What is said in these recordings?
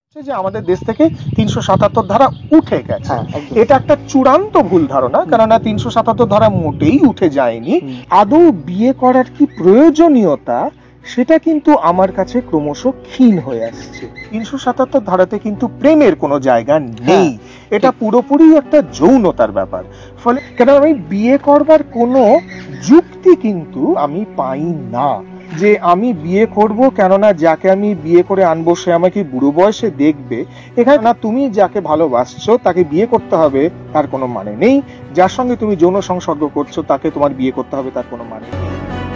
যে আমাদের দেশ থেকে ৩৭৭ ধারা উঠে গেছে, এটা একটা চূড়ান্ত ভুল ধারণা। কেননা ৩৭৭ ধারা মোটেই উঠে যায়নি। আদৌ বিয়ে করার কি প্রয়োজনীয়তা, সেটা কিন্তু আমার কাছে ক্রমশ ক্ষীণ হয়ে আসছে। ৩৭৭ ধারাতে কিন্তু প্রেমের কোনো জায়গা নেই, এটা পুরোপুরি একটা যৌনতার ব্যাপার। ফলে কেন আমি বিয়ে করবার কোনো যুক্তি কিন্তু আমি পাই না যে আমি বিয়ে করব, কেননা যাকে আমি বিয়ে করে আনবো সে আমাকে বুড়ো বয়সে দেখবে। এখানে না তুমি যাকে ভালোবাসছো তাকে বিয়ে করতে হবে তার কোনো মানে নেই, যার সঙ্গে তুমি যৌন সংসর্গ করছো তাকে তোমার বিয়ে করতে হবে তার কোনো মানে নেই।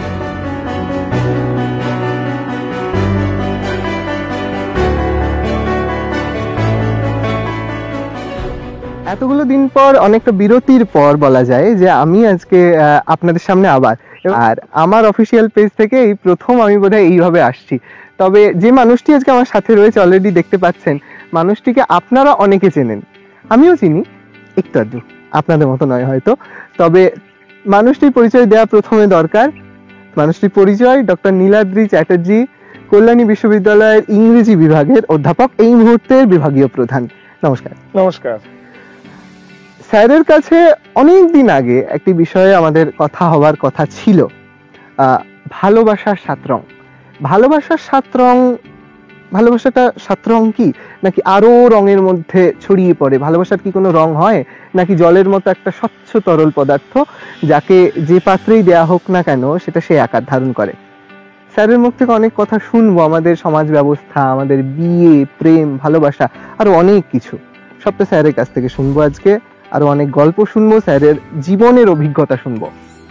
এতগুলো দিন পর, অনেকটা বিরতির পর বলা যায় যে আমি আজকে আপনাদের সামনে আবার, আর আমার অফিসিয়াল পেজ থেকে এই প্রথম আমি বোধহয় এইভাবে আসছি। তবে যে মানুষটি আজকে আমার সাথে রয়েছে, অলরেডি দেখতে পাচ্ছেন মানুষটিকে আপনারা অনেকে চেনেন, আমিও চিনি একটু আধটু, আপনাদের মতো নয় হয়তো। তবে মানুষটির পরিচয় দেওয়া প্রথমে দরকার। মানুষটির পরিচয় ডক্টর নীলাদ্রি চ্যাটার্জি, কল্যাণী বিশ্ববিদ্যালয়ের ইংরেজি বিভাগের অধ্যাপক, এই মুহূর্তের বিভাগীয় প্রধান। নমস্কার। নমস্কার। স্যারের কাছে অনেক দিন আগে একটি বিষয়ে আমাদের কথা হওয়ার কথা ছিল, ভালোবাসার 7 রং। ভালোবাসার 7 রং, ভালোবাসাটা 7 রং কি, নাকি আরো রঙের মধ্যে ছড়িয়ে পড়ে? ভালোবাসার কি কোনো রং হয়, নাকি জলের মতো একটা স্বচ্ছ তরল পদার্থ যাকে যে পাত্রেই দেয়া হোক না কেন সেটা সে আকার ধারণ করে? স্যারের মুখ থেকে অনেক কথা শুনবো, আমাদের সমাজ ব্যবস্থা, আমাদের বিয়ে, প্রেম, ভালোবাসা, আরো অনেক কিছু। সবটা স্যারের কাছ থেকে শুনবো আজকে। আরো অনেক গল্প শুনবো, স্যারের জীবনের অভিজ্ঞতা শুনবো।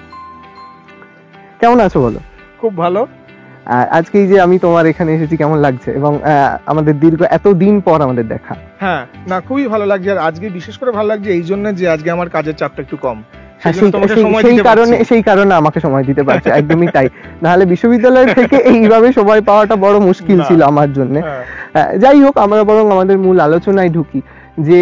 কেমন আছো বলো? খুব ভালো। আজকে এই যে আমি তোমার এখানে এসেছি, কেমন লাগছে? এবং আমাদের দীর্ঘ এত দিন পর আমাদের দেখা। হ্যাঁ, না খুবই ভালো লাগছে। আর আজকে বিশেষ করে ভালো লাগছে এই জন্য যে আজকে আমার কাজের চাপটা একটু কম, সেই কারণে আমাকে সময় দিতে পারছে। একদমই তাই, নাহলে বিশ্ববিদ্যালয় থেকে এইভাবে সময় পাওয়াটা বড় মুশকিল ছিল আমার জন্য। যাই হোক, আমরা বরং আমাদের মূল আলোচনায় ঢুকি। যে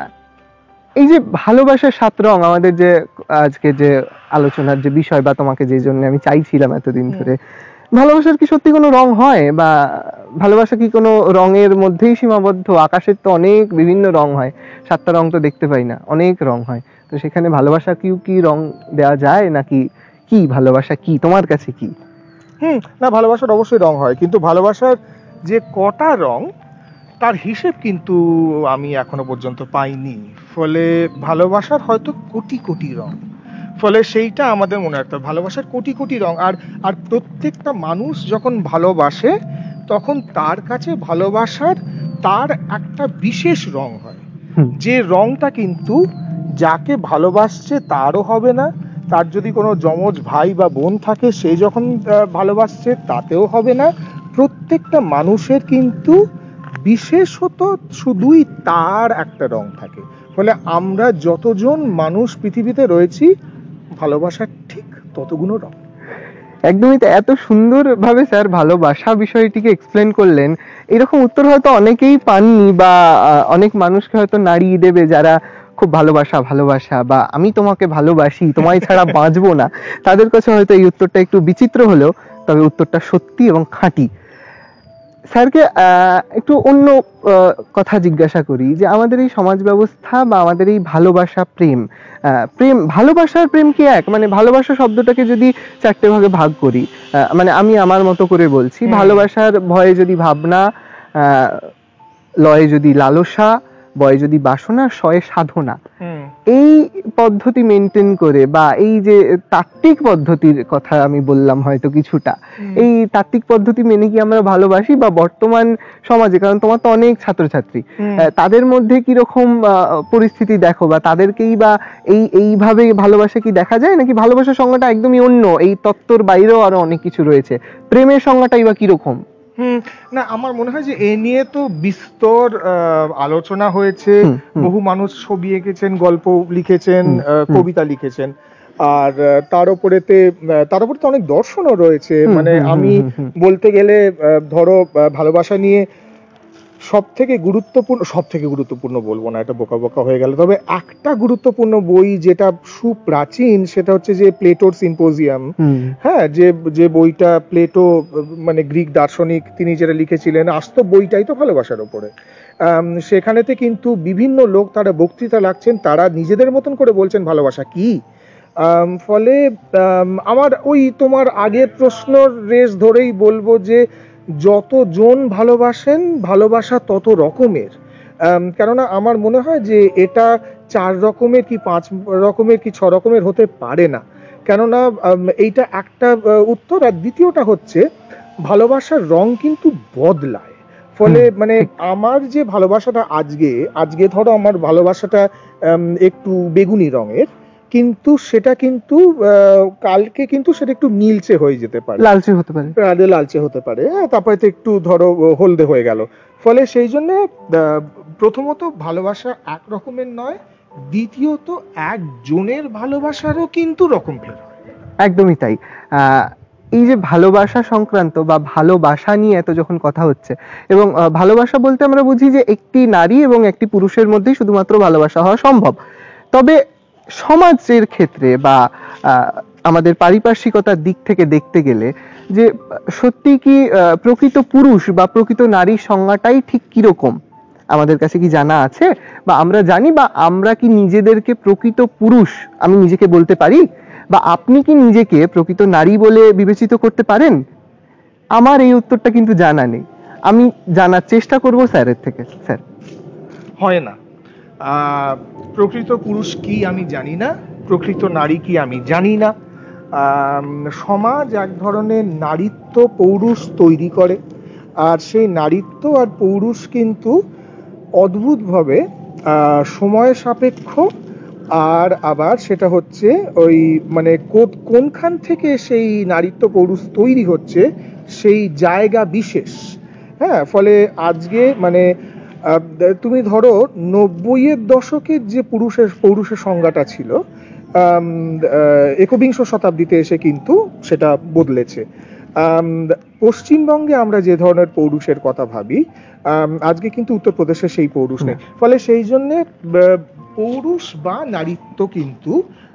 এই যে ভালোবাসার 7 রং, আমাদের যে আজকে যে আলোচনার যে বিষয়, বা তোমাকে যে জন্য আমি চাইছিলাম এতদিন ধরে, ভালোবাসার কি সত্যি কোনো রং হয়, বা ভালোবাসা কি কোনো রঙের মধ্যেই সীমাবদ্ধ? আকাশের তো অনেক বিভিন্ন রং হয়, 7টা রং তো দেখতে পাই না, অনেক রং হয়। তো সেখানে ভালোবাসা কি রং দেওয়া যায়, নাকি কি ভালোবাসা কি তোমার কাছে কি? না, ভালোবাসার অবশ্যই রং হয়, কিন্তু ভালোবাসার যে কটা রং তার হিসেব কিন্তু আমি এখনো পর্যন্ত পাইনি। ফলে ভালোবাসার হয়তো কোটি কোটি রং, ফলে সেইটা আমাদের মনে রাখতে হবে। ভালোবাসার কোটি কোটি রং, আর প্রত্যেকটা মানুষ যখন ভালোবাসে তখন তার কাছে ভালোবাসার তার একটা বিশেষ রং হয়, যে রংটা কিন্তু যাকে ভালোবাসছে তারও হবে না। তার যদি কোনো যমজ ভাই বা বোন থাকে, সে যখন ভালোবাসছে তাতেও হবে না। প্রত্যেকটা মানুষের কিন্তু বিশেষত শুধুই তার একটা রং থাকে। ফলে আমরা যতজন মানুষ পৃথিবীতে রয়েছি, ভালোবাসার ঠিক ততগুলো রং। একদমই। এত সুন্দর ভাবে স্যার ভালোবাসা বিষয়টিকে এক্সপ্লেন করলেন, এরকম উত্তর হয়তো অনেকেই পাননি, বা অনেক মানুষকে হয়তো নাড়িয়ে দেবে যারা খুব ভালোবাসা বা আমি তোমাকে ভালোবাসি, তোমায় ছাড়া বাঁচবো না, তাদের কাছে হয়তো এই উত্তরটা একটু বিচিত্র হলেও তবে উত্তরটা সত্যি এবং খাঁটি। স্যারকে একটু অন্য কথা জিজ্ঞাসা করি, যে আমাদের এই সমাজ ব্যবস্থা বা আমাদের এই ভালোবাসা, প্রেম, ভালোবাসার প্রেম কি এক? মানে ভালোবাসা শব্দটাকে যদি 4টে ভাগে ভাগ করি, মানে আমি আমার মতো করে বলছি, ভালোবাসার ভয়ে যদি ভাবনা, লয়ে যদি লালসা, বয়ে যদি বাসনা, শয়ে সাধনা, এই পদ্ধতি মেনটেন করে, বা এই যে তাত্ত্বিক পদ্ধতির কথা আমি বললাম হয়তো কিছুটা, এই তাত্ত্বিক পদ্ধতি মেনে কি আমরা ভালোবাসি? বা বর্তমান সমাজে, কারণ তোমার তো অনেক ছাত্রছাত্রী, তাদের মধ্যে কি রকম পরিস্থিতি দেখো, বা তাদেরকেই বা এইভাবে ভালোবাসা কি দেখা যায়, নাকি ভালোবাসার সংজ্ঞাটা একদমই অন্য, এই তত্ত্বর বাইরেও আরো অনেক কিছু রয়েছে? প্রেমের সংজ্ঞাটাই বা কিরকম? না, আমার মনে হয় যে এ নিয়ে তো বিস্তর আলোচনা হয়েছে। বহু মানুষ ছবি এঁকেছেন, গল্প লিখেছেন, কবিতা লিখেছেন, আর তার উপরে তো অনেক দর্শনও রয়েছে। মানে আমি বলতে গেলে ধরো ভালোবাসা নিয়ে সব থেকে গুরুত্বপূর্ণ বলবো না, এটা বোকা বোকা হয়ে গেল, তবে একটা গুরুত্বপূর্ণ বই যেটা সুপ্রাচীন সেটা হচ্ছে যে প্লেটোর সিম্পোজিয়াম। হ্যাঁ, যে যে বইটা প্লেটো মানে গ্রিক দার্শনিক তিনি যেটা লিখেছিলেন, আস্ত বইটাই তো ভালোবাসার ওপরে। সেখানেতে কিন্তু বিভিন্ন লোক তারা বক্তৃতা লাগছেন, তারা নিজেদের মতন করে বলছেন ভালোবাসা কি। ফলে আমার ওই তোমার আগের প্রশ্নর রেশ ধরেই বলবো যে যতজন ভালোবাসেন ভালোবাসা তত রকমের। কেননা আমার মনে হয় যে এটা 4 রকমের কি 5 রকমের কি 6 রকমের হতে পারে না। কেননা এইটা একটা উত্তর। আর দ্বিতীয়টা হচ্ছে ভালোবাসার রং কিন্তু বদলায়। ফলে মানে আমার যে ভালোবাসাটা আজকে ধরো আমার ভালোবাসাটা একটু বেগুনি রঙের, কিন্তু সেটা কিন্তু কালকে কিন্তু সেটা একটু নীলচে হয়ে যেতে পারে, লালচে হতে পারে, তারপরে তো একটু ধরো হলদে হয়ে গেল। ফলে সেই জন্য প্রথমত ভালোবাসা এক রকমের নয়, দ্বিতীয়ত একজনের ভালোবাসারও কিন্তু রকম ভেদ হয়। একদমই তাই। এই যে ভালোবাসা সংক্রান্ত বা ভালোবাসা নিয়ে এত যখন কথা হচ্ছে, এবং ভালোবাসা বলতে আমরা বুঝি যে একটি নারী এবং একটি পুরুষের মধ্যেই শুধুমাত্র ভালোবাসা হওয়া সম্ভব। তবে সমাজের ক্ষেত্রে বা আমাদের পারিপার্শ্বিকতার দিক থেকে দেখতে গেলে যে সত্যি কি প্রকৃত পুরুষ বা প্রকৃত নারীর সংজ্ঞাটাই ঠিক কিরকম আমাদের কাছে কি জানা আছে, বা আমরা জানি, বা আমরা কি নিজেদেরকে প্রকৃত পুরুষ আমি নিজেকে বলতে পারি, বা আপনি কি নিজেকে প্রকৃত নারী বলে বিবেচিত করতে পারেন? আমার এই উত্তরটা কিন্তু জানা নেই, আমি জানার চেষ্টা করব স্যারের থেকে। স্যার, হয় না, প্রকৃত পুরুষ কি আমি জানি না, প্রকৃত নারী কি আমি জানি না। সমাজ এক ধরনের নারীত্ব পৌরুষ তৈরি করে, আর সেই নারীত্ব আর পৌরুষ কিন্তু অদ্ভুতভাবে সময় সাপেক্ষ। আর আবার সেটা হচ্ছে ওই মানে কোনখান থেকে সেই নারীত্ব পৌরুষ তৈরি হচ্ছে সেই জায়গা বিশেষ। হ্যাঁ, ফলে আজকে মানে তুমি ধরো 90-এর দশকের যে পৌরুষের সংজ্ঞাটা ছিল, একবিংশ শতাব্দীতে এসে কিন্তু সেটা বদলেছে। পশ্চিমবঙ্গে আমরা যে ধরনের পৌরুষের কথা ভাবি, আজকে কিন্তু উত্তরপ্রদেশে সেই পৌরুষ নেই। ফলে সেই জন্যে পৌরুষ বা নারীত্ব কিন্তু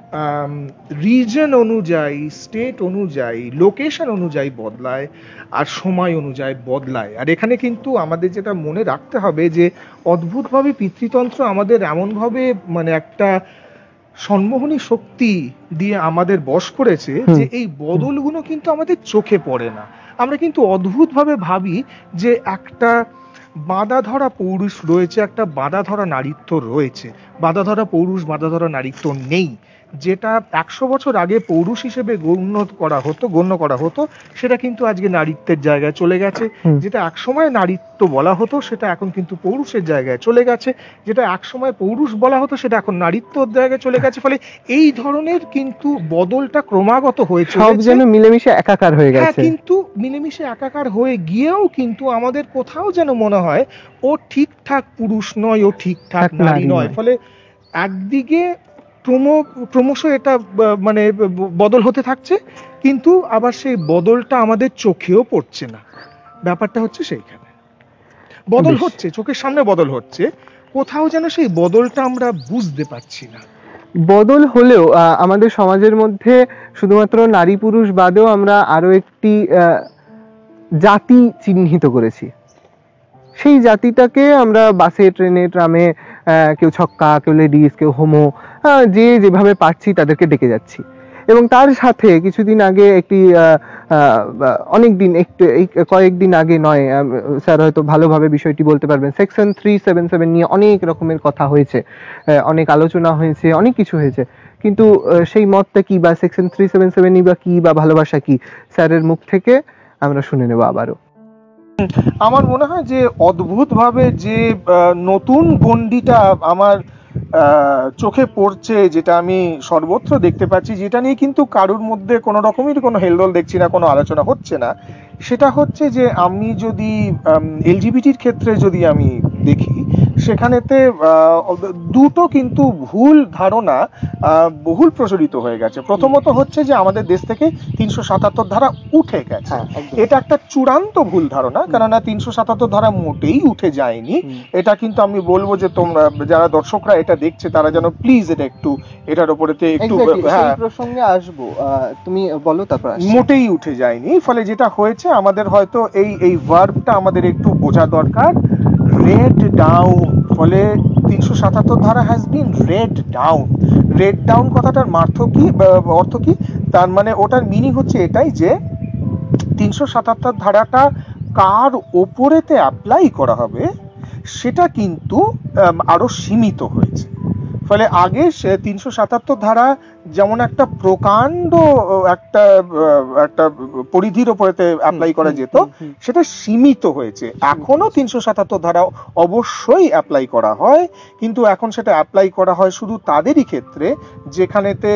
রিজন অনুযায়ী, স্টেট অনুযায়ী, লোকেশন অনুযায়ী বদলায়, আর সময় অনুযায়ী বদলায়। আর এখানে কিন্তু আমাদের যেটা মনে রাখতে হবে যে অদ্ভুতভাবে পিতৃতন্ত্র আমাদের এমনভাবে মানে একটা সম্মোহনী শক্তি দিয়ে আমাদের বশ করেছে যে এই বদলগুলো কিন্তু আমাদের চোখে পড়ে না। আমরা কিন্তু অদ্ভুতভাবে ভাবি যে একটা বাঁধা ধরা পৌরুষ রয়েছে, একটা বাঁধা ধরা নারীত্ব রয়েছে। বাঁধা ধরা পৌরুষ, বাঁধা ধরা নারীত্ব নেই। যেটা 100 বছর আগে পৌরুষ হিসেবে গণ্য করা হতো সেটা কিন্তু আজকে নারীত্বের জায়গায় চলে গেছে। যেটা একসময় নারীত্ব বলা হতো সেটা এখন কিন্তু পৌরুষের জায়গায় চলে গেছে। যেটা একসময় পৌরুষ বলা হতো সেটা এখন নারীত্বর জায়গায় চলে গেছে। ফলে এই ধরনের কিন্তু বদলটা ক্রমাগত হয়েছে, সব যেন মিলেমিশে একাকার হয়ে গেছে। হ্যাঁ, কিন্তু মিলেমিশে একাকার হয়ে গিয়েও কিন্তু আমাদের কোথাও যেন মনে হয় ও ঠিকঠাক পুরুষ নয়, ও ঠিকঠাক নারী নয়। ফলে একদিকে ক্রমশ এটা মানে বদল হতে থাকছে, কিন্তু আবার সেই বদলটা আমাদের চোখেও পড়ছে না। ব্যাপারটা হচ্ছে সেইখানে বদল হচ্ছে, চোখের সামনে বদল হচ্ছে, কোথাও যেন সেই বদলটা আমরা বুঝতে পারছি না। বদল হলেও আমাদের সমাজের মধ্যে শুধুমাত্র নারী পুরুষ বাদেও আমরা আরো একটি জাতি চিহ্নিত করেছি। সেই জাতিটাকে আমরা বাসে, ট্রেনে, ট্রামে, কেউ ছক্কা, কেউ লেডিস, কেউ হোমো, যে যেভাবে পারছি তাদেরকে ডেকে যাচ্ছি। এবং তার সাথে কিছুদিন আগে একটি অনেকদিন এই কয়েকদিন আগে নয়, স্যার হয়তো ভালোভাবে বিষয়টি বলতে পারবেন, সেকশন 377 নিয়ে অনেক রকমের কথা হয়েছে, অনেক আলোচনা হয়েছে, অনেক কিছু হয়েছে। কিন্তু সেই মতটা কি, বা সেকশন 377 বা কি, বা ভালোবাসা কি, স্যারের মুখ থেকে আমরা শুনে নেব আবারও। আমার মনে হয় যে অদ্ভুতভাবে যে নতুন গণ্ডিটা আমার চোখে পড়ছে, যেটা আমি সর্বত্র দেখতে পাচ্ছি, যেটা নিয়ে কিন্তু কারোর মধ্যে কোনো রকমের কোনো হেলদোল দেখছি না, কোনো আলোচনা হচ্ছে না, সেটা হচ্ছে যে আমি যদি এলজিবিটির ক্ষেত্রে যদি আমি দেখি, সেখানেতে দুটো কিন্তু ভুল ধারণা বহুল প্রচলিত হয়ে গেছে। প্রথমত হচ্ছে যে আমাদের দেশ থেকে 377 ধারা উঠে গেছে, এটা একটা চূড়ান্ত ভুল ধারণা, কেননা 377 ধারা মোটেই উঠে যায়নি। এটা কিন্তু আমি বলবো যে তোমরা যারা দর্শকরা এটা দেখছে তারা যেন প্লিজ এটা একটু এটার উপরেতে একটু প্রসঙ্গে আসবো, তুমি বলো তারপর। মোটেই উঠে যায়নি। ফলে যেটা হয়েছে আমাদের হয়তো এই ভার্বটা আমাদের একটু বোঝা দরকার, রেড ডাউন। ফলে 377 ধারা has been read down. Read down কথাটার অর্থ কি? তার মানে ওটার মিনিং হচ্ছে এটাই যে 377 ধারাটা কার ওপরেতে অ্যাপ্লাই করা হবে সেটা কিন্তু আরো সীমিত হয়েছে। ফলে আগে 377 ধারা যেমন একটা প্রকাণ্ড একটা পরিধির উপরেতে অ্যাপ্লাই করা যেত, সেটা সীমিত হয়েছে। এখনো 377 ধারা অবশ্যই অ্যাপ্লাই করা হয়, কিন্তু এখন সেটা অ্যাপ্লাই করা হয় শুধু তাদেরই ক্ষেত্রে যেখানেতে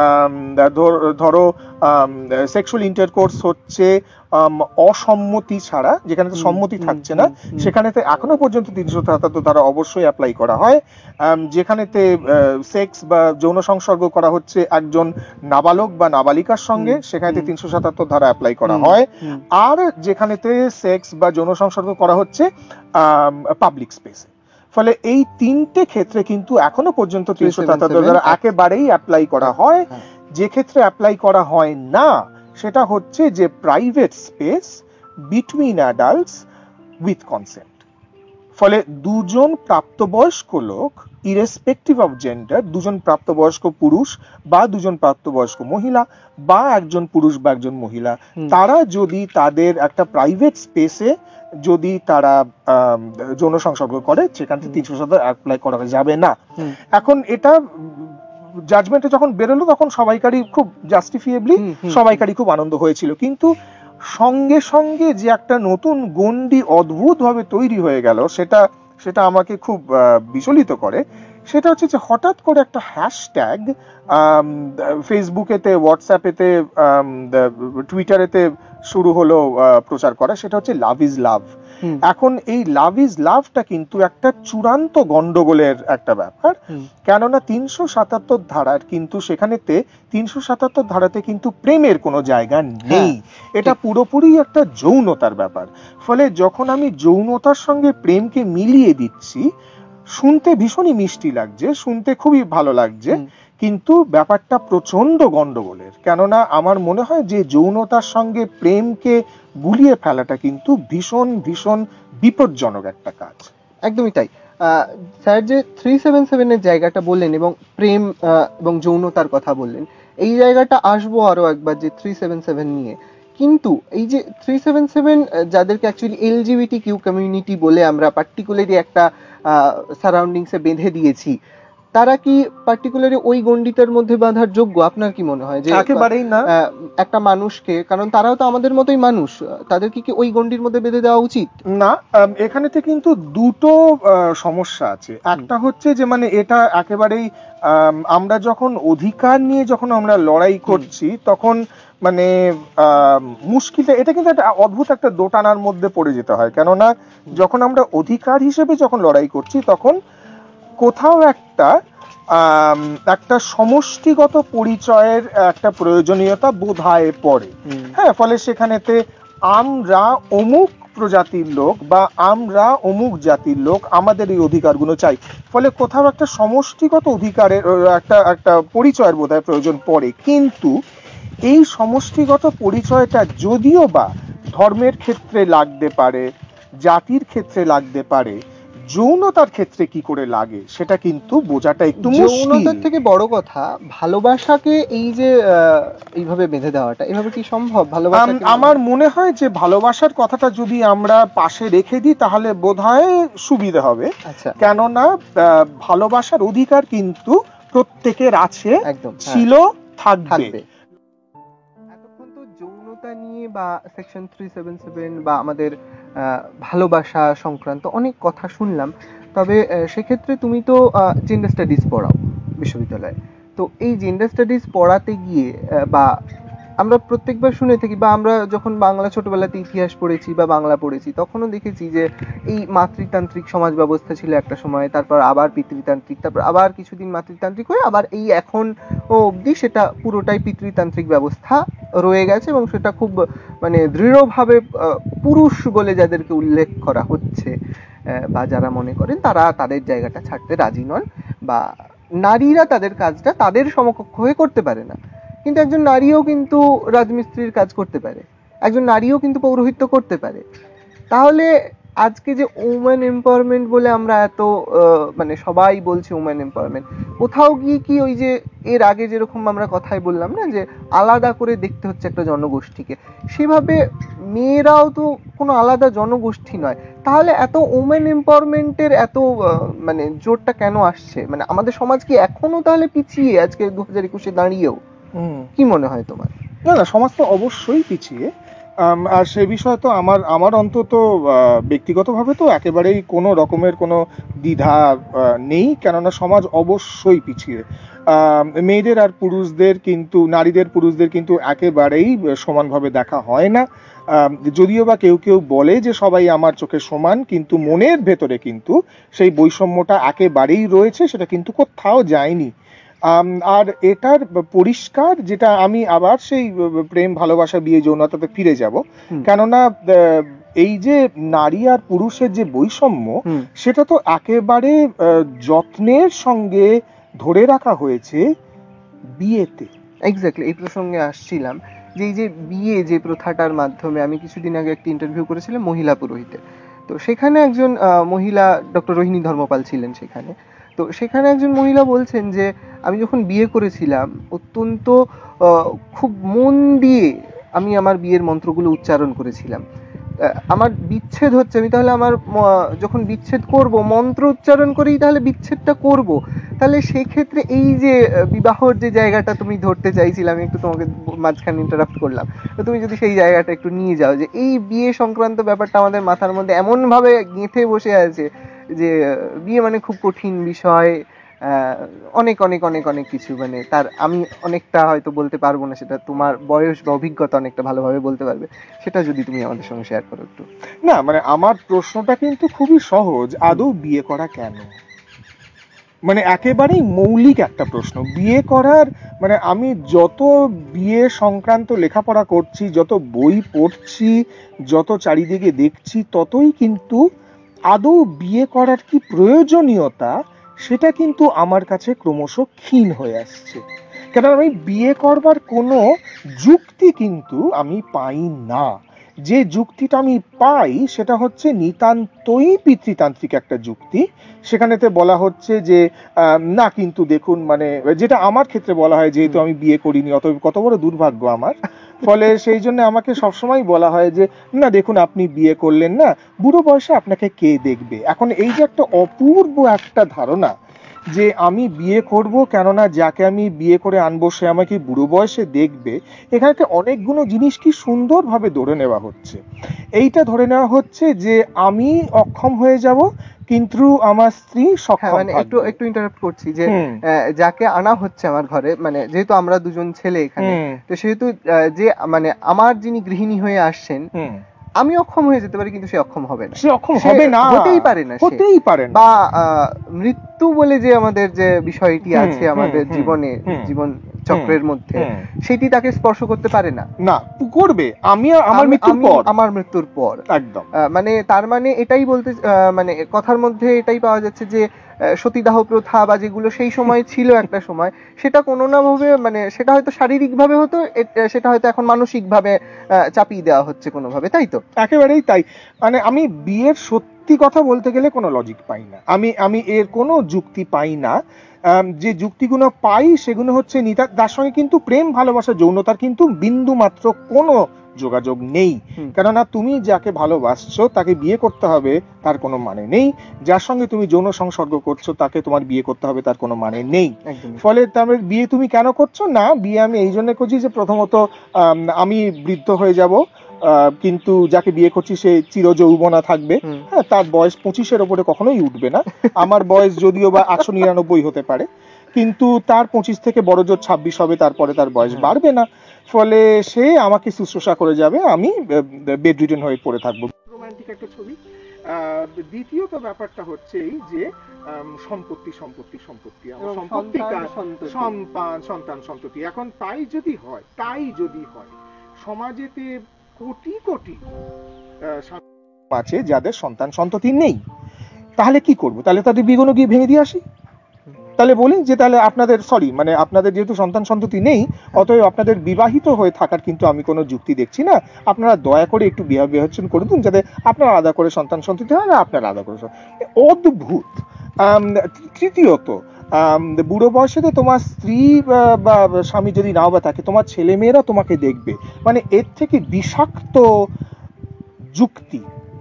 ধরো সেক্সুয়াল ইন্টারকোর্স হচ্ছে অসম্মতি ছাড়া, যেখানে সম্মতি থাকছে না সেখানেতে এখনো পর্যন্ত 377 ধারা অবশ্যই অ্যাপ্লাই করা হয়। যেখানেতে সেক্স বা যৌন সংসর্গ করা হচ্ছে একজন নাবালক বা নাবালিকার সঙ্গে, সেখানেতে 377 ধারা অ্যাপ্লাই করা হয়। আর যেখানেতে সেক্স বা যৌন সংসর্গ করা হচ্ছে পাবলিক স্পেসে। ফলে এই তিনটে ক্ষেত্রে কিন্তু এখনো পর্যন্ত 377 ধারা একেবারেই অ্যাপ্লাই করা হয়। যে ক্ষেত্রে অ্যাপ্লাই করা হয় না সেটা হচ্ছে যে private space between adults with consent. ফলে দুজন প্রাপ্তবয়স্ক লোক ইরেসপেক্টিভ অফ জেন্ডার, দুজন প্রাপ্তবয়স্ক পুরুষ বা দুজন প্রাপ্তবয়স্ক মহিলা বা একজন পুরুষ বা একজন মহিলা, তারা যদি তাদের একটা প্রাইভেট স্পেসে যদি তারা যৌন সংসর্গ করে, সেখান থেকে 377 অ্যাপ্লাই করা যাবে না। এখন এটা জাজমেন্টে যখন বেরোলো তখন সবাইকারই খুব জাস্টিফিয়েবলি সবাইকারই খুব আনন্দ হয়েছিল, কিন্তু সঙ্গে সঙ্গে যে একটা নতুন গণ্ডি অদ্ভুত ভাবে তৈরি হয়ে গেল সেটা আমাকে খুব বিচলিত করে। সেটা হচ্ছে যে হঠাৎ করে একটা হ্যাশট্যাগ ফেসবুকেতে, হোয়াটসঅ্যাপেতে, টুইটারেতে শুরু হলো প্রচার করা, সেটা হচ্ছে লাভ ইজ লাভ। এখন এই লাভ ইজ লাভটা কিন্তু একটা চূড়ান্ত গন্ডগোলের একটা ব্যাপার, কেননা 377 ধারার কিন্তু সেখানেতে 377 ধারাতে কিন্তু প্রেমের কোনো জায়গা নেই। এটা পুরোপুরি একটা যৌনতার ব্যাপার। ফলে যখন আমি যৌনতার সঙ্গে প্রেমকে মিলিয়ে দিচ্ছি, শুনতে ভীষণই মিষ্টি লাগছে, শুনতে খুবই ভালো লাগছে, কিন্তু ব্যাপারটা প্রচন্ড গন্ডগোলের। কেননা আমার মনে হয় যে যৌনতার সঙ্গে প্রেমকে গুলিয়ে ফেলাটা কিন্তু ভীষণ ভীষণ বিপজ্জনক একটা কাজ। একদমই তাই। স্যার যে 377 এর জায়গাটা বললেন এবং প্রেম এবং যৌনতার কথা বললেন, এই জায়গাটা আসবো আরো একবার যে 377 নিয়ে। কিন্তু এই যে 377 যাদেরকে অ্যাকচুয়ালি এলজিবিটি কিউ কমিউনিটি বলে আমরা পার্টিকুলারলি একটা সারাউন্ডিংসে বেঁধে দিয়েছি, তারা কি পার্টিকুলারলি ওই গণ্ডিটার মধ্যে বাঁধার যোগ্য? আপনার কি মনে হয় যে একেবারেই না। একটা মানুষকে, কারণ তারাও তো আমাদের মতোই মানুষ, তাদেরকে কি ওই গণ্ডির মধ্যে বেঁধে দেওয়া উচিত? না, এখানেতে কিন্তু দুটো সমস্যা আছে। একটা হচ্ছে যে মানে এটা একেবারেই আমরা যখন অধিকার নিয়ে যখন আমরা লড়াই করছি তখন মানে মুশকিলটা, এটা কিন্তু একটা অদ্ভুত একটা দোটানার মধ্যে পড়ে যেতে হয়। কেননা যখন আমরা অধিকার হিসেবে যখন লড়াই করছি তখন কোথাও একটা সমষ্টিগত পরিচয়ের একটা প্রয়োজনীয়তা বোধহয় পড়ে। হ্যাঁ, ফলে সেখানেতে আমরা অমুক প্রজাতির লোক বা আমরা অমুক জাতির লোক, আমাদের এই অধিকারগুলো চাই। ফলে কোথাও একটা সমষ্টিগত অধিকারের একটা পরিচয়ের বোধহয় প্রয়োজন পড়ে। কিন্তু এই সমষ্টিগত পরিচয়টা যদিও বা ধর্মের ক্ষেত্রে লাগতে পারে, জাতির ক্ষেত্রে লাগতে পারে, যৌনতার ক্ষেত্রে কি করে লাগে সেটা কিন্তু বোঝাটা একটু মুশকিল। যৌনতার থেকে বড় কথা ভালোবাসাকে এই যে এইভাবে বেঁধে দেওয়াটা, এভাবে কি সম্ভব? ভালোবাসা, আমার মনে হয় যে ভালোবাসার কথাটা যদি আমরা পাশে রেখে দিই তাহলে বোধহয় সুবিধা হবে। কেননা ভালোবাসার অধিকার কিন্তু প্রত্যেকের আছে, একদম ছিল, থাকবে। এতক্ষণ তো যৌনতা নিয়ে বা সেকশন 377 বা আমাদের ভালোবাসা সংক্রান্ত অনেক কথা শুনলাম। তবে সেক্ষেত্রে তুমি তো জেন্ডার স্টাডিজ পড়াও বিশ্ববিদ্যালয়ে, তো এই জেন্ডার স্টাডিজ পড়াতে গিয়ে বা আমরা প্রত্যেকবার শুনে থাকি, বা আমরা যখন বাংলা ছোটবেলাতে ইতিহাস পড়েছি বা বাংলা পড়েছি তখনও দেখেছি যে এই মাতৃতান্ত্রিক সমাজ ব্যবস্থা ছিল একটা সময়, তারপর আবার পিতৃতান্ত্রিক, তারপর আবার কিছুদিন মাতৃতান্ত্রিক হয়ে আবার এই এখন অবধি সেটা পুরোটাই পিতৃতান্ত্রিক ব্যবস্থা রয়ে গেছে, এবং সেটা খুব মানে দৃঢ়ভাবে পুরুষ বলে যাদেরকে উল্লেখ করা হচ্ছে বা যারা মনে করেন তারা তাদের জায়গাটা ছাড়তে রাজি নন, বা নারীরা তাদের কাজটা তাদের সমকক্ষ হয়ে করতে পারে না। কিন্তু একজন নারীও কিন্তু রাজমিস্ত্রির কাজ করতে পারে, একজন নারীও কিন্তু পৌরোহিত্য করতে পারে। তাহলে আজকে যে ওমেন এম্পাওয়ারমেন্ট বলে আমরা এত মানে সবাই বলছে ওমেন এম্পাওয়ারমেন্ট, কোথাও গিয়ে কি ওই যে এর আগে যেরকম আমরা কথাই বললাম না যে আলাদা করে দেখতে হচ্ছে একটা জনগোষ্ঠীকে, সেভাবে মেয়েরাও তো কোনো আলাদা জনগোষ্ঠী নয়। তাহলে এত ওমেন এম্পাওয়ারমেন্টের এত মানে জোরটা কেন আসছে? মানে আমাদের সমাজ কি এখনো তাহলে পিছিয়ে আজকে 2021-এ দাঁড়িয়েও? কি মনে হয় তোমার? না না, সমাজ তো অবশ্যই পিছিয়ে। আর সে বিষয়ে তো আমার অন্তত ব্যক্তিগতভাবে তো একেবারেই কোনো রকমের কোনো দ্বিধা নেই, কেননা সমাজ অবশ্যই পিছিয়ে। মেয়েদের আর পুরুষদের কিন্তু, নারীদের পুরুষদের কিন্তু একেবারেই সমানভাবে দেখা হয় না। যদিও বা কেউ কেউ বলে যে সবাই আমার চোখে সমান, কিন্তু মনের ভেতরে কিন্তু সেই বৈষম্যটা একেবারেই রয়েছে, সেটা কিন্তু কোথাও যায়নি। আর এটার পরিষ্কার, যেটা আমি আবার সেই প্রেম ভালোবাসা বিয়ে যৌনতাতে ফিরে যাব, কেননা এই যে নারী আর পুরুষের যে বৈষম্য, সেটা তো একেবারে যত্নের সঙ্গে ধরে রাখা হয়েছে বিয়েতে। এক্স্যাক্টলি, এই প্রসঙ্গে আসছিলাম যে এই যে বিয়ে যে প্রথাটার মাধ্যমে, আমি কিছুদিন আগে একটা ইন্টারভিউ করেছিলাম মহিলা পুরোহিতের, তো সেখানে একজন মহিলা, ডক্টর রোহিণী ধর্মপাল ছিলেন সেখানে। তো সেখানে একজন মহিলা বলছেন যে আমি যখন বিয়ে করেছিলাম অত্যন্ত খুব মন দিয়ে আমি আমার বিয়ের মন্ত্রগুলো উচ্চারণ করেছিলাম। আমার বিচ্ছেদ হচ্ছে, আমি তাহলে আমার যখন বিচ্ছেদ করব মন্ত্র উচ্চারণ করেই তাহলে বিচ্ছেদটা করব। তাহলে সেই ক্ষেত্রে এই যে বিবাহর যে জায়গাটা তুমি ধরতে চাইছিলে, আমি একটু তোমাকে মাঝখানে ইন্টারাপ্ট করলাম, তো তুমি যদি সেই জায়গাটা একটু নিয়ে যাও, যে এই বিয়ে সংক্রান্ত ব্যাপারটা আমাদের মাথার মধ্যে এমন ভাবে গেঁথে বসে আছে যে বিয়ে মানে খুব কঠিন বিষয়, অনেক অনেক অনেক অনেক কিছু, মানে তার আমি অনেকটা হয়তো বলতে পারবো না, সেটা তোমার বয়স বা অভিজ্ঞতা অনেকটা ভালোভাবে বলতে পারবে, সেটা যদি তুমি আমাদের সঙ্গে শেয়ার করো একটু। না মানে আমার প্রশ্নটা কিন্তু খুবই সহজ, আদৌ বিয়ে করা কেন? মানে একেবারেই মৌলিক একটা প্রশ্ন। বিয়ে করার মানে আমি যত বিয়ে সংক্রান্ত লেখাপড়া করছি, যত বই পড়ছি, যত চারিদিকে দেখছি, ততই কিন্তু আদৌ বিয়ে করার কি প্রয়োজনীয়তা, সেটা কিন্তু আমার কাছে ক্রমশ ক্ষীণ হয়ে আসছে। কেন আমি বিয়ে করবার কোনো যুক্তি কিন্তু আমি পাই না। যে যুক্তিটা আমি পাই সেটা হচ্ছে নিতান্তই পিতৃতান্ত্রিক একটা যুক্তি। সেখানেতে বলা হচ্ছে যে না, কিন্তু দেখুন, মানে যেটা আমার ক্ষেত্রে বলা হয়, যেহেতু আমি বিয়ে করিনি, অতএব কত বড় দুর্ভাগ্য আমার, ফলে সেই জন্য আমাকে সবসময় বলা হয় যে না দেখুন, আপনি বিয়ে করলেন না, বুড়ো বয়সে আপনাকে কে দেখবে। এখন এই যে একটা অপূর্ব একটা ধারণা যে আমি বিয়ে করব কেননা যাকে আমি বিয়ে করে আনবো সে আমাকে বুড়ো বয়সে দেখবে, এখানে অনেকগুলো জিনিস কি সুন্দরভাবে ধরে নেওয়া হচ্ছে। এইটা ধরে নেওয়া হচ্ছে যে আমি অক্ষম হয়ে যাব, কিন্তু আমার স্ত্রী সক্ষম। মানে একটু ইন্টারাপ্ট করছি যে যাকে আনা হচ্ছে আমার ঘরে, মানে যেহেতু আমরা দুজন ছেলে এখানে, তো সেহেতু যে মানে আমার যিনি গৃহিণী হয়ে আসছেন, আমি অক্ষম হয়ে যেতে পারি, কিন্তু সে অক্ষম হবে না, সে অক্ষম হবে না, হতেই পারে না, হতেই পারে না। বা মৃত্যু বলে যে আমাদের যে বিষয়টি আছে আমাদের জীবনে, জীবন চক্রের মধ্যে, সেটি তাকে স্পর্শ করতে পারে না। না করবে আমার মৃত্যুর পর একদম। মানে তার মানে এটাই বলতে, মানে কথার মধ্যে এটাই পাওয়া যাচ্ছে যে সতীদাহ প্রথা বা যেগুলো সেই সময় ছিল একটা সময়, সেটা কোনো না ভাবে, মানে সেটা হয়তো শারীরিক ভাবে হতো, সেটা হয়তো এখন মানসিক ভাবে চাপিয়ে দেওয়া হচ্ছে কোনোভাবে, তাই তো? একেবারেই তাই। মানে আমি বিয়ের সত্যি কথা বলতে গেলে কোনো লজিক পাই না, আমি এর কোনো যুক্তি পাই না। যে যুক্তিগুলো পাই সেগুলো হচ্ছে তার সঙ্গে কিন্তু প্রেম ভালোবাসা যৌনতার কিন্তু বিন্দু মাত্র কোনো যোগাযোগ নেই। কেননা তুমি যাকে ভালোবাসছো তাকে বিয়ে করতে হবে তার কোনো মানে নেই, যার সঙ্গে তুমি যৌন সংসর্গ করছো তাকে তোমার বিয়ে করতে হবে তার কোনো মানে নেই। ফলে তারপরে বিয়ে তুমি কেন করছো? না, বিয়ে আমি এই জন্য করছি যে প্রথমত আমি বৃদ্ধ হয়ে যাব, কিন্তু যাকে বিয়ে করছি সে চিরযৌবনা থাকবে। হ্যাঁ, তার বয়স 25-এর ওপরে কখনোই উঠবে না। আমার বয়স যদিও বা 199 হতে পারে, কিন্তু তার 25 থেকে বড় জোর 26 হবে, তারপরে তার বয়স বাড়বে না। ফলে সে আমাকে শুশ্রূষা করে যাবে, আমি বেডরিডেন হয়ে পড়ে থাকবো। রোমান্টিক একটা ছবি। দ্বিতীয়ত ব্যাপারটা হচ্ছে এই যে সম্পত্তি সম্পত্তি সম্পত্তি আমার সম্পত্তি সন্তান সন্ততি। এখন তাই যদি হয় সমাজেতে কোটি কোটি আছে যাদের সন্তান সন্ততি নেই, তাহলে কি করব? তাহলে তাদের বিগণ গিয়ে ভেঙে দিয়ে আসি? তাহলে বলি যে তাহলে আপনাদের যেহেতু সন্তান সন্ততি নেই, অতএব আপনাদের বিবাহিত হয়ে থাকার কিন্তু আমি কোনো যুক্তি দেখছি না। আপনারা দয়া করে একটু বিবাহচন করে দিন, যাতে আপনারা আলাদা করে সন্তান সন্ততি হয়, আর আপনারা আলাদা করে। অদ্ভুত। তৃতীয়ত, বুড়ো বয়সে তোমার স্ত্রী বা স্বামী যদি নাও বা থাকে, তোমার ছেলে মেয়েরা তোমাকে দেখবে। মানে এর থেকে বিষাক্ত যুক্তি,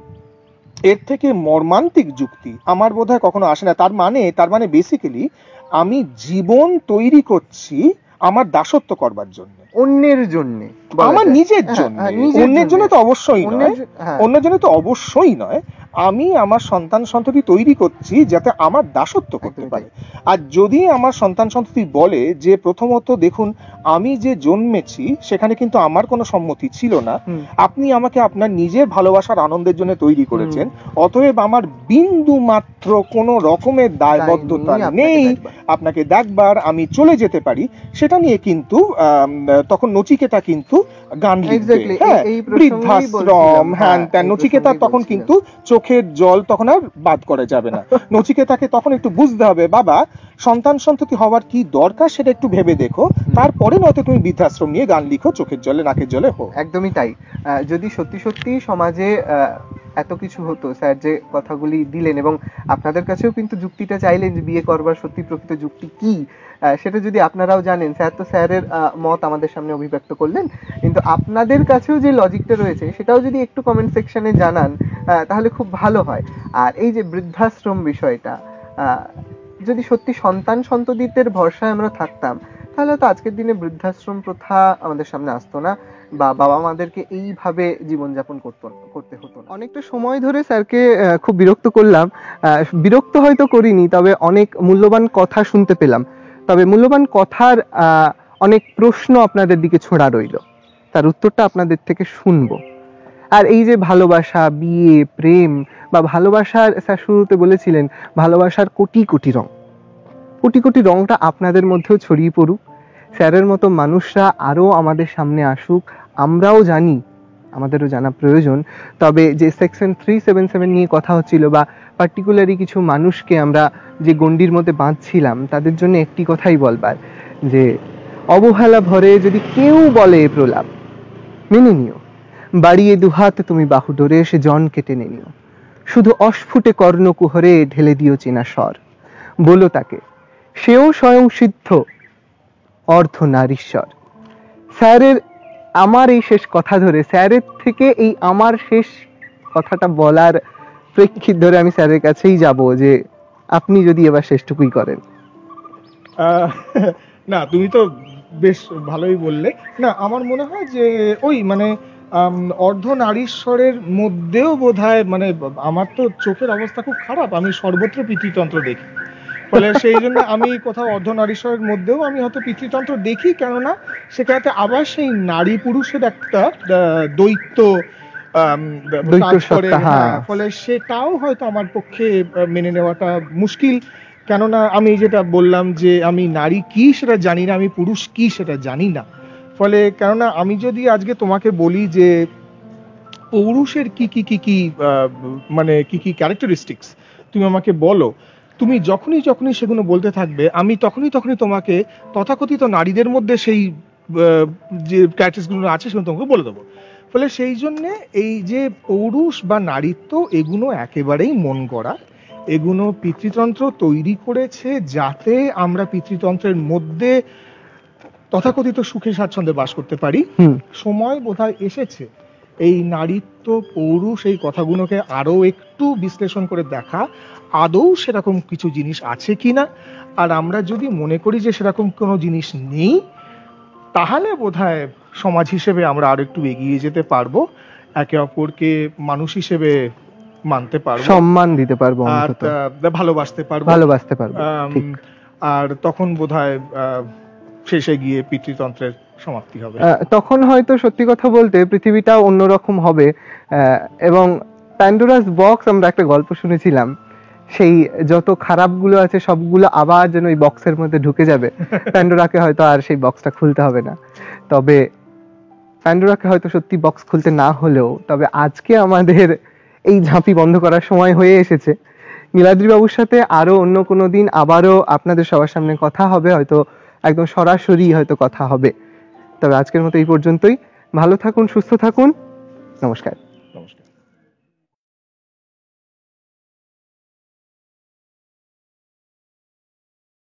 এর থেকে মর্মান্তিক যুক্তি আমার বোধহয় কখনো আসে না। তার মানে বেসিক্যালি আমি জীবন তৈরি করছি আমার দাসত্ব করবার জন্য, অন্যের জন্য, আমার নিজের জন্য। অন্যের জন্য তো অবশ্যই নয়, অন্যের জন্য তো অবশ্যই নয়। আমি আমার সন্তান সন্ততি তৈরি করছি যাতে আমার দাসত্ব করতে পারে। আর যদি আমার সন্তান সন্ততি বলে যে প্রথমত দেখুন, আমি যে জন্মেছি সেখানে কিন্তু আমার কোনো সম্মতি ছিল না, আপনি আমাকে আপনার নিজের ভালোবাসার আনন্দের জন্য তৈরি করেছেন, অতএব আমার বিন্দু মাত্র কোনো রকমের দায়বদ্ধতা নেই আপনাকে দেখবার, আমি চলে যেতে পারি, সেটা নিয়ে কিন্তু তখন নচিকেতা কিন্তু গান লিখবে। বৃদ্ধাশ্রম, হ্যান ত্যান। নচিকেতা তখন কিন্তু চোখের জল তখন আর বাদ করা যাবে না। নচিকেতাকে তখন একটু বুঝতে হবে, বাবা সন্তান সন্ততি হওয়ার কি দরকার সেটা একটু ভেবে দেখো, তারপরে নয়তো তুমি বৃদ্ধাশ্রম নিয়ে গান লিখো, চোখের জলে নাকের জলে হোক। একদমই তাই। যদি সত্যি সত্যি সমাজে এত কিছু হতো, স্যার যে কথাগুলি দিলেন এবং আপনাদের কাছেও কিন্তু যুক্তিটা চাইলেন যে বিয়ে করবার সত্যি প্রকৃত যুক্তি কি, সেটা যদি আপনারাও জানেন, স্যার তো স্যারের মত আমাদের সামনে অভিব্যক্ত করলেন, কিন্তু আপনাদের কাছেও যে লজিকটা রয়েছে সেটাও যদি একটু কমেন্ট সেকশনে জানান তাহলে খুব ভালো হয়। আর এই যে বৃদ্ধাশ্রম বিষয়টা, যদি সত্যি সন্তান সন্ততিদের ভরসায় আমরা থাকতাম, তাহলে তো আজকের দিনে বৃদ্ধাশ্রম প্রথা আমাদের সামনে আসতো না, বা বাবা মাদেরকে এইভাবে জীবনযাপন করতে হতো না। অনেকটা সময় ধরে স্যারকে খুব বিরক্ত করলাম, বিরক্ত হয়তো করিনি, তবে অনেক মূল্যবান কথা শুনতে পেলাম। তবে মূল্যবান কথার অনেক প্রশ্ন আপনাদের দিকে ছোড়া রইল, তার উত্তরটা আপনাদের থেকে শুনবো। আর এই যে ভালোবাসা, বিয়ে, প্রেম বা ভালোবাসার, স্যার শুরুতে বলেছিলেন ভালোবাসার কোটি কোটি রং, কোটি কোটি রংটা আপনাদের মধ্যেও ছড়িয়ে পড়ুক, স্যারের মতো মানুষরা আরো আমাদের সামনে আসুক। আমরাও জানি, আমাদেরও জানা প্রয়োজন। তবে যে সেকশন 377 নিয়ে কথা হচ্ছিল, বা পার্টিকুলারলি কিছু মানুষকে আমরা যে গণ্ডির মধ্যে বাঁধছিলাম, তাদের জন্য একটি কথাই বলবার, যে অবহেলা ভরে যদি কেউ বলে প্রলাপ, মেনে নিও, বাড়িয়ে দুহাত তুমি বাহু ডোরে, সে জনকে টেনে নিও, শুধু অস্ফুটে কর্ণকুহরে ঢেলে দিও চেনা স্বর, বলো তাকে, সেও স্বয়ং সিদ্ধ অর্ধ নারীশ্বর। স্যারের আমার এই শেষ কথা ধরে, স্যারের থেকে এই আমার শেষ কথাটা বলার প্রেক্ষিত ধরে আমি স্যারের কাছেই যাব, যে আপনি যদি এবার শেষটুকুই করেন। না, তুমি তো বেশ ভালোই বললে। না, আমার মনে হয় যে ওই অর্ধ নারীশ্বরের মধ্যেও বোধহয়, আমার তো চোখের অবস্থা খুব খারাপ, আমি সর্বত্র পিতৃতন্ত্র দেখি, ফলে সেই জন্য আমি কোথাও অর্ধ নারীশ্বরের মধ্যেও আমি হয়তো পিতৃতন্ত্র দেখি, কেননা সেখানে আবার সেই নারী পুরুষের একটা দ্বৈত কাজ করে, ফলে সেটাও হয়তো আমার পক্ষে মেনে নেওয়াটা মুশকিল। কেননা আমি যেটা বললাম যে আমি নারী কি সেটা জানি না, আমি পুরুষ কি সেটা জানি না। ফলে কেননা আমি যদি আজকে তোমাকে বলি যে পৌরুষের কি কি কি কি কি কি ক্যারেক্টারিস্টিক্স তুমি আমাকে বলো, তুমি যখনই সেগুলো বলতে থাকবে, আমি তখনই তোমাকে তথাকথিত নারীদের মধ্যে সেই যে ক্যারেক্টারিস্টিক্সগুলো আছে সেগুলো তোমাকে বলে দেবো। ফলে সেই জন্যে এই যে পৌরুষ বা নারীত্ব, এগুলো একেবারেই মন গড়া, এগুলো পিতৃতন্ত্র তৈরি করেছে যাতে আমরা পিতৃতন্ত্রের মধ্যে তথাকথিত সুখে স্বাচ্ছন্দ্যে বাস করতে পারি। সময় বোধহয় এসেছে এই নারীত্ব, পৌরুষ, এই কথাগুলোকে আরো একটু বিশ্লেষণ করে দেখা, আদৌ সেরকম কিছু জিনিস আছে কিনা। আর আমরা যদি মনে করি যে সেরকম কোনো জিনিস নেই, তাহলে বোধহয় সমাজ হিসেবে আমরা আরো একটু এগিয়ে যেতে পারবো, একে অপরকে মানুষ হিসেবে মানতে পারবো, সম্মান দিতে পারবো, আর ভালোবাসতে পারবো। ঠিক। আর তখন বোধহয় শেষে গিয়ে পিতৃতন্ত্রের সমাপ্তি হবে। তখন হয়তো সত্যি কথা বলতে পৃথিবীটা অন্যরকম হবে। এবং প্যান্ডোরাস বক্স, আমরা একটা গল্প শুনেছিলাম, সেই যত খারাপগুলো আছে সবগুলো আবার যেন ওই বক্সের মধ্যে ঢুকে যাবে। প্যান্ডোরাকে হয়তো আর সেই বক্সটা খুলতে হবে না। তবে প্যান্ডোরাকে হয়তো সত্যি বক্স খুলতে না হলেও, তবে আজকে আমাদের এই ঝাঁপি বন্ধ করার সময় হয়ে এসেছে। নীলাদ্রি বাবুর সাথে আরো অন্য কোনো দিন আবারও আপনাদের সবার সামনে কথা হবে, হয়তো একদম সরাসরি হয়তো কথা হবে। তবে আজকের মতো এই পর্যন্তই। ভালো থাকুন, সুস্থ থাকুন, নমস্কার।